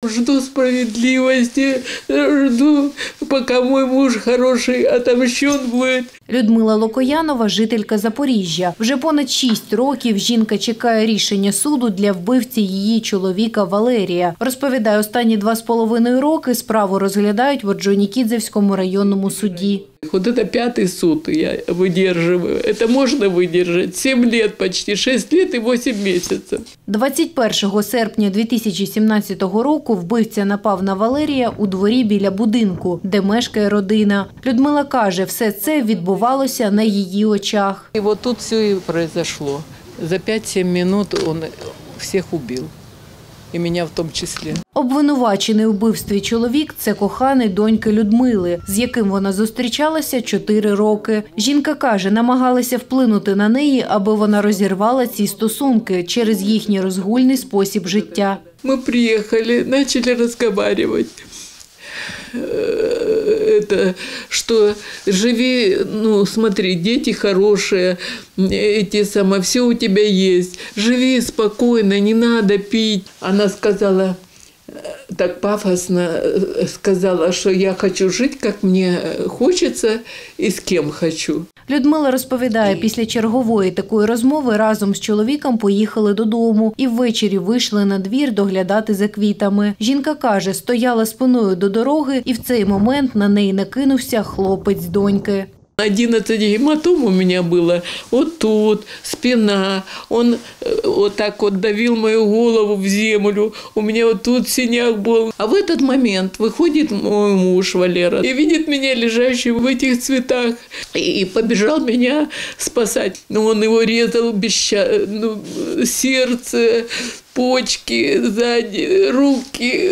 Жду справедливости, жду, пока мой муж хороший отомщен будет. Людмила Локоянова – жителька Запоріжжя. Вже понад 6 років жінка чекає рішення суду для вбивці її чоловіка Валерія. Розповідає, останні 2,5 роки справу розглядають в Орджонікідзевському районному суді. Вот это 5-й суд я выдерживаю. Это можно выдержать. 7 лет почти, 6 лет и 8 месяцев. 21 серпня 2017 року вбивця напав на Валерія у дворі біля будинку, де мешкає родина. Людмила каже, все це відбувалося на її очах. И вот тут все и произошло. За 5-7 минут он всех убил. І мене в тому числі. Обвинувачений у вбивстві чоловік – це коханий доньки Людмили, з яким вона зустрічалася 4 роки. Жінка каже, намагалися вплинути на неї, аби вона розірвала ці стосунки через їхній розгульний спосіб життя. Ми приїхали, почали розмовляти. Это, что живи, ну смотри, дети хорошие, все у тебя есть, живи спокойно, не надо пить. Она сказала, так пафосно сказала, что я хочу жить, как мне хочется и с кем хочу. Людмила розповідає, після чергової такої розмови разом з чоловіком поїхали додому і ввечері вийшли на двір доглядати за квітами. Жінка каже, стояла спиною до дороги і в цей момент на неї накинувся хлопець доньки. 11 гематом у меня было, вот тут, спина, он вот так вот давил мою голову в землю, у меня вот тут синяк был. А в этот момент выходит мой муж Валера и видит меня лежащим в этих цветах и побежал меня спасать. Но он его резал сердце, почки сзади, руки,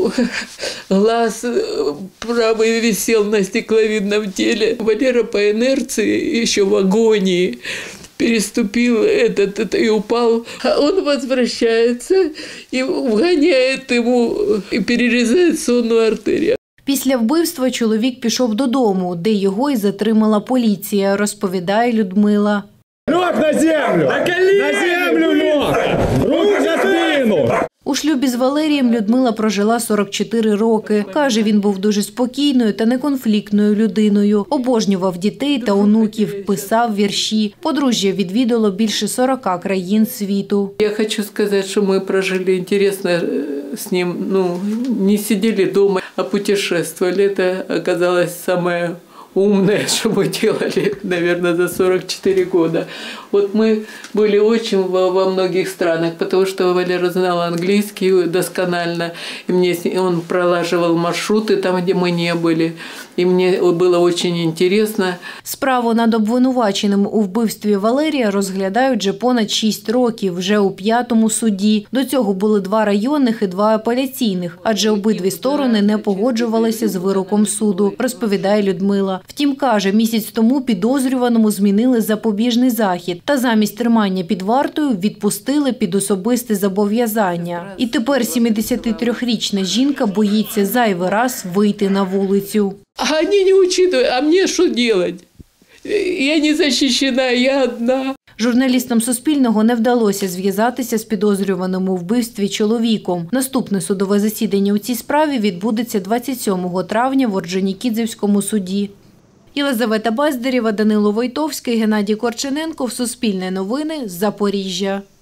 глаз правый висел на стекловидном теле. Валера по инерции еще в агонии переступил и упал. А он возвращается и вгоняет ему и перерезает сонную артерию. Після вбивства чоловік пішов додому, де його і затримала поліція, розповідає Людмила. Ног на землю! На землю ног! Руки за спину! У шлюбі з Валерієм Людмила прожила 44 роки. Каже, він був дуже спокійною та неконфліктною людиною. Обожнював дітей та онуків, писав вірші. Подружжя відвідало більше 40 країн світу. Я хочу сказати, що ми прожили інтересно з ним. Не сиділи вдома, а путешествовали. Це оказалось саме умное, что мы делали, наверное, за 44 года. Вот мы были очень во многих странах, потому что Валера знал английский досконально, и он пролаживал маршруты там, где мы не были. І мені було дуже цікаво. Справу над обвинуваченим у вбивстві Валерія розглядають вже понад 6 років, вже у 5-му суді. До цього були 2 районних і 2 апеляційних, адже обидві сторони не погоджувалися з вироком суду, розповідає Людмила. Втім, каже, місяць тому підозрюваному змінили запобіжний захід та замість тримання під вартою відпустили під особисте зобов'язання. І тепер 73-річна жінка боїться зайвий раз вийти на вулицю. А они не учитывают, а мне что делать? Я не защищена, я одна. Журналістам Суспільного не вдалося зв'язатися з підозрюваним у вбивстві чоловіком. Наступне судове засідання у цій справі відбудеться 27 травня в Орджонікідзевському суді. Єлизавета Баздарєва, Данило Войтовський, Геннадій Корчененко. Суспільне новини. Запоріжжя.